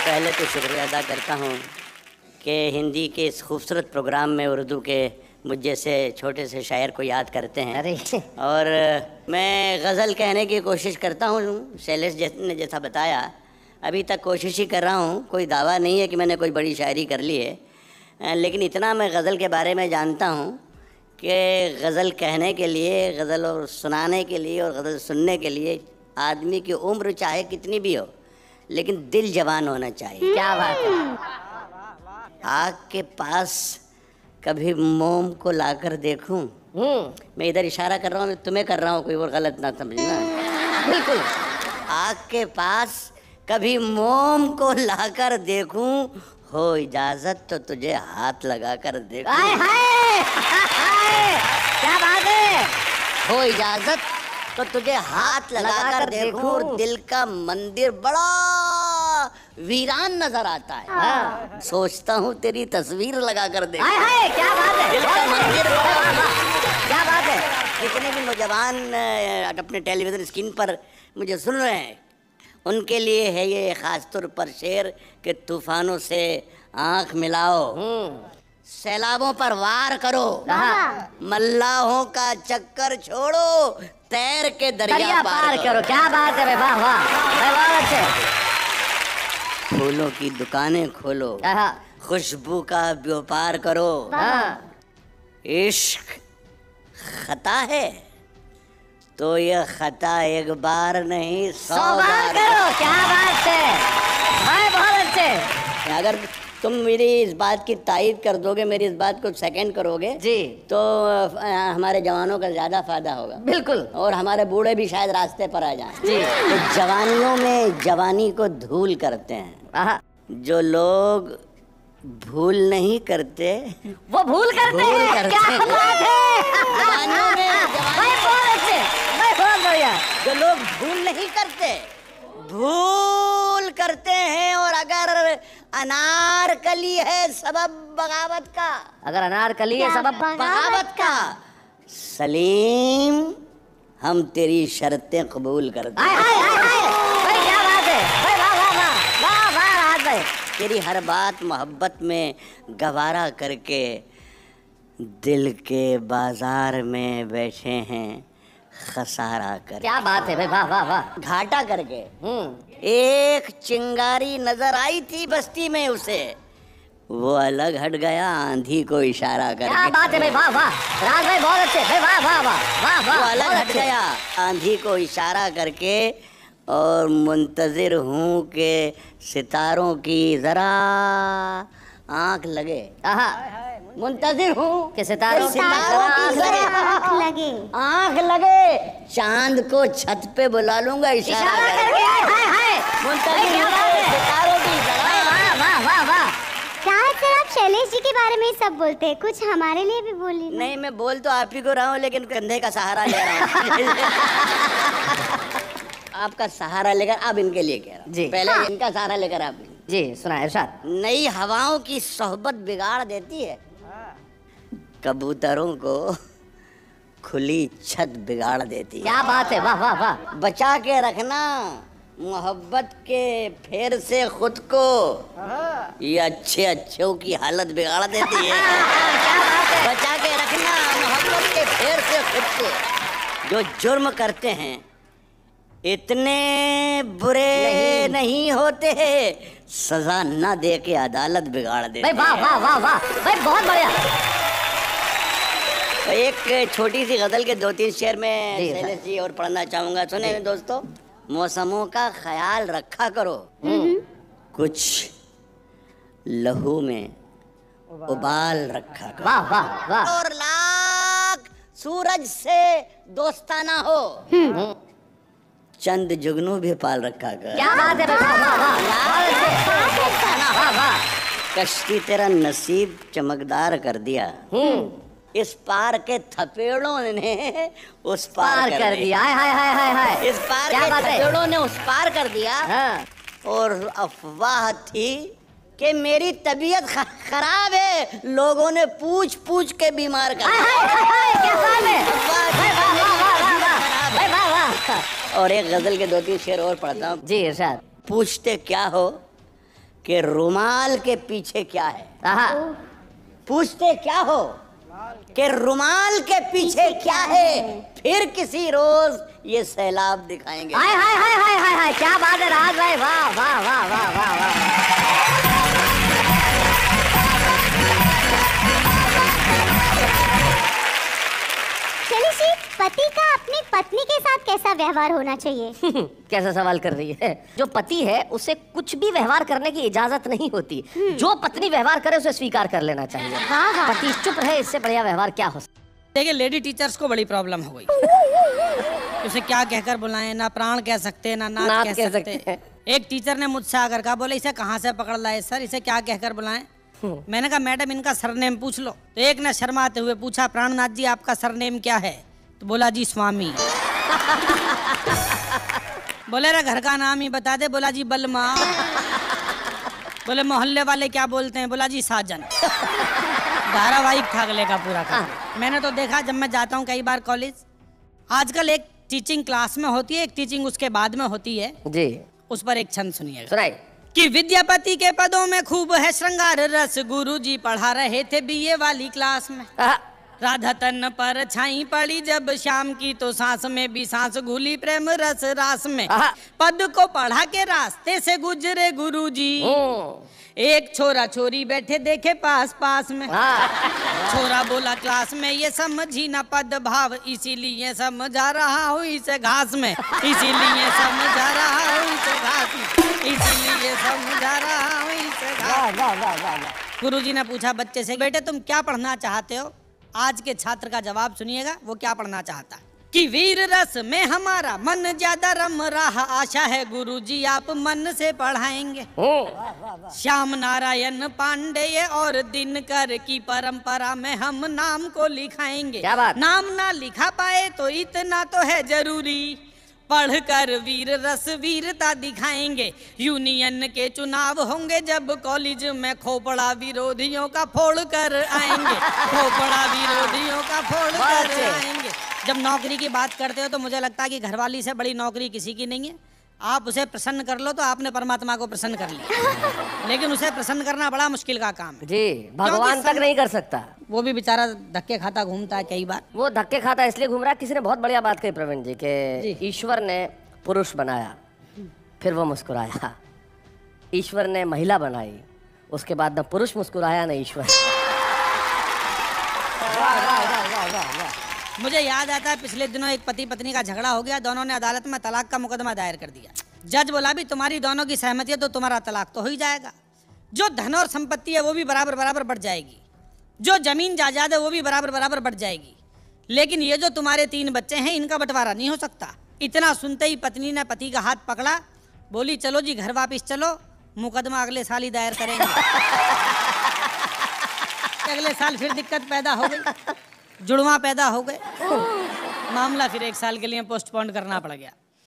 पहले तो शुक्रिया अदा करता हूँ कि हिंदी के इस खूबसूरत प्रोग्राम में उर्दू के मुझ जैसे छोटे से शायर को याद करते हैं। अरे और मैं गज़ल कहने की कोशिश करता हूँ। शैलेश ने जैसा बताया, अभी तक कोशिश ही कर रहा हूँ। कोई दावा नहीं है कि मैंने कोई बड़ी शायरी कर ली है, लेकिन इतना मैं गज़ल के बारे में जानता हूँ कि गज़ल कहने के लिए, गज़ल और सुनाने के लिए और गज़ल सुनने के लिए आदमी की उम्र चाहे कितनी भी हो, लेकिन दिल जवान होना चाहिए। क्या बात है। आग के पास कभी मोम को लाकर देखूं। मैं इधर इशारा कर रहा हूँ, तुम्हें कर रहा हूँ, कोई और गलत ना समझना। बिल्कुल। आग के पास कभी मोम को लाकर देखूं, हो इजाजत तो तुझे हाथ लगाकर देखूं। हाय हाय क्या बात है। हो इजाजत तो तुझे हाथ लगाकर देखूं और दिल का मंदिर बड़ा वीरान नजर आता है। हाँ। सोचता हूँ तेरी तस्वीर लगाकर देखूं। हाय हाय क्या बात है। दिल का मंदिर क्या बात है। जितने भी नौजवान अपने टेलीविजन स्क्रीन पर मुझे सुन रहे हैं, उनके लिए है ये खास तौर पर शेर कि तूफानों से आंख मिलाओ, सैलाबों पर वार करो, मल्लाहों का चक्कर छोड़ो, तैर के दरिया पार करो। क्या बात है। वाह वाह वाह अच्छे। फूलों की दुकानें खोलो, खुशबू का व्यापार करो। इश्क खता है तो ये खता एक बार नहीं 100 बार करो। क्या बात है भाई, बहुत अच्छे। अगर तुम मेरी इस बात की तायीद कर दोगे, मेरी इस बात को सेकंड करोगे जी, तो हमारे जवानों का ज़्यादा फायदा होगा। बिल्कुल। और हमारे बूढ़े भी शायद रास्ते पर आ जाएं। जी। तो जवानियों में जवानी को धूल करते हैं। जो लोग भूल नहीं करते वो भूल करते हैं। क्या बात है। जवानियों में भाई बहुत अच्छे, भाई बहुत बढ़िया। जो लोग भूल नहीं करते, भूल करते हैं। और अगर अनारकली है सबब बगावत का, अगर अनारकली है सबब बगावत का, सलीम हम तेरी शर्तें कबूल करते हैं। भाई क्या बात है। भाई वाह वाह वाह वाह वाह राज भाई। तेरी हर बात मोहब्बत में गवारा करके दिल के बाजार में बैठे हैं खसारा कर। क्या बात है भाई, वाह वाह वाह। घाटा करके। एक चिंगारी नजर आई थी बस्ती में उसे, वो अलग हट गया आंधी को इशारा करके। क्या बात है भाई, वाह वाह राज भाई बहुत अच्छे भाई, वाह वाह वाह वाह वाह। वो अलग हट गया आंधी को इशारा करके, और मुंतजिर हूँ कि सितारों की जरा आंख लगे। मुंतजिर हूँ कि सितारों की आंख लगे। चांद को छत पे बुला लूंगा इशारा करके। मुंतजिर हूँ कि सितारों की जरा। वाह वाह वाह। क्या सर, आप शैलेश जी के बारे में सब बोलते हैं, कुछ हमारे लिए भी बोलिए। नहीं, मैं बोल तो आप ही को रहा हूँ, लेकिन कंधे का सहारा ले रहा हूँ। आपका सहारा लेकर अब इनके लिए कह रहा हूँ। जी। पहले इनका सहारा लेकर आप जी सुना इरशाद। नई हवाओं की सोहबत बिगाड़ देती है, कबूतरों को खुली छत बिगाड़ देती है। क्या बात है, वाह वाह वाह। बचा के रखना मोहब्बत के फेर से खुद को, ये अच्छे अच्छों की हालत बिगाड़ देती है। बचा के रखना मोहब्बत के फेर से खुद को। जो जुर्म करते हैं इतने बुरे नहीं होते, सजा न दे के अदालत बिगाड़ देते। भाई वाह वाह वाह वाह भाई बहुत बढ़िया। तो एक छोटी सी गजल के 2-3 शेर में शैलेश जी और पढ़ना चाहूंगा। सुने दोस्तों, मौसमों का ख्याल रखा करो, कुछ लहू में उबाल रखा करो। वाह वाह वाह। और लाख सूरज से दोस्ताना हो, चंद जुगनू भी पाल रखा कर। क्या बात है, वाह वाह वाह। कश्ती तेरा नसीब चमकदार कर दिया, इस पार के थपेड़ों ने उस पार कर दिया। हाय हाय हाय हाय। इस पार के थपेड़ों ने उस पार कर दिया। और अफवाह थी कि मेरी तबीयत खराब है, लोगों ने पूछ पूछ के बीमार कर दिया। और एक गजल के 2-3 शेर और पढ़ता हूँ। जी इरशाद। पूछते क्या हो कि रुमाल के पीछे क्या है। आहा, पूछते क्या हो कि रुमाल के पीछे क्या है, फिर किसी रोज ये सैलाब दिखाएंगे। हाय हाय हाय हाय हाय हाय, क्या बात है राज भाई, वाह वाह वाह वाह वाह वाह। शैलेश जी, पति का अपनी पत्नी के साथ कैसा व्यवहार होना चाहिए? कैसा सवाल कर रही है? जो पति है उसे कुछ भी व्यवहार करने की इजाजत नहीं होती। जो पत्नी व्यवहार करे उसे स्वीकार कर लेना चाहिए। हाँ हाँ। पति चुप रहे, इससे बढ़िया व्यवहार क्या हो सकता? देखिए, लेडी टीचर्स को बड़ी प्रॉब्लम हो गई। उसे क्या कहकर बुलाएं, ना प्राण कह सकते ना नाथ कह सकते। एक टीचर ने मुझसे आकर कहा, बोले इसे कहाँ से पकड़ लाए सर, इसे क्या कहकर बुलाएं? मैंने कहा मैडम इनका सरनेम पूछ लो। तो एक ने शर्माते हुए पूछा, प्राणनाथ जी आपका सरनेम क्या है? तो बोला जी स्वामी। बोले रे घर का नाम ही बता दे। बोला जी बलमा। बोले मोहल्ले वाले क्या बोलते हैं? बोला जी साजन। धारावाहिक था अगले का पूरा का। मैंने तो देखा जब मैं जाता हूँ कई बार कॉलेज, आजकल एक टीचिंग क्लास में होती है, एक टीचिंग उसके बाद में होती है जी, उस पर एक छंद सुनिएगा। सुनाइए। कि विद्यापति के पदों में खूब है श्रृंगार रस, गुरुजी पढ़ा रहे थे बीए वाली क्लास में। राधा तन पर छाई पड़ी जब शाम की, तो सांस में भी सांस घुली प्रेम रस रास में। पद को पढ़ा के रास्ते से गुजरे गुरुजी, एक छोरा छोरी बैठे देखे पास पास में। छोरा बोला क्लास में ये समझी ना पद भाव, इसीलिए समझा रहा हूँ इसे घास में, इसीलिए समझा रहा हूँ इसे घास में, इसीलिए समझा रहा हूँ इसे घास में। गुरुजी ने पूछा बच्चे से, बेटे तुम क्या पढ़ना चाहते हो? आज के छात्र का जवाब सुनिएगा, वो क्या पढ़ना चाहता है। कि वीर रस में हमारा मन ज्यादा रम रहा, आशा है गुरुजी आप मन से पढ़ाएंगे। श्याम नारायण पांडेय और दिनकर की परंपरा में हम नाम को लिखाएंगे। क्या बात? नाम ना लिखा पाए तो इतना तो है जरूरी, पढ़कर वीर रस वीरता दिखाएंगे। यूनियन के चुनाव होंगे जब कॉलेज में, खोपड़ा विरोधियों का फोड़ कर आएंगे, खोपड़ा विरोधियों का फोड़ कर आएंगे। जब नौकरी की बात करते हो तो मुझे लगता है कि घरवाली से बड़ी नौकरी किसी की नहीं है। आप उसे प्रसन्न कर लो तो आपने परमात्मा को प्रसन्न कर लिया, लेकिन उसे प्रसन्न करना बड़ा मुश्किल का काम है जी, भगवान तक नहीं कर सकता। वो भी बेचारा धक्के खाता घूमता है कई बार। वो धक्के खाता इसलिए घूम रहा है। किसी ने बहुत बढ़िया बात कही प्रवीण जी के, ईश्वर ने पुरुष बनाया फिर वो मुस्कुराया, ईश्वर ने महिला बनाई उसके बाद न पुरुष मुस्कुराया न ईश्वर। मुझे याद आता है पिछले दिनों एक पति पत्नी का झगड़ा हो गया, दोनों ने अदालत में तलाक का मुकदमा दायर कर दिया। जज बोला भी तुम्हारी दोनों की सहमति है तो तुम्हारा तलाक तो हो ही जाएगा, जो धन और संपत्ति है वो भी बराबर बराबर बढ़ जाएगी, जो जमीन जायदाद है वो भी बराबर बराबर बढ़ जाएगी, लेकिन ये जो तुम्हारे 3 बच्चे हैं इनका बंटवारा नहीं हो सकता। इतना सुनते ही पत्नी ने पति का हाथ पकड़ा, बोली चलो जी घर वापिस चलो, मुकदमा अगले साल ही दायर करेंगे। अगले साल फिर दिक्कत पैदा हो गई, जुड़वा पैदा हो गए, मामला फिर 1 साल के लिए पोस्टपोन करना पड़ गया।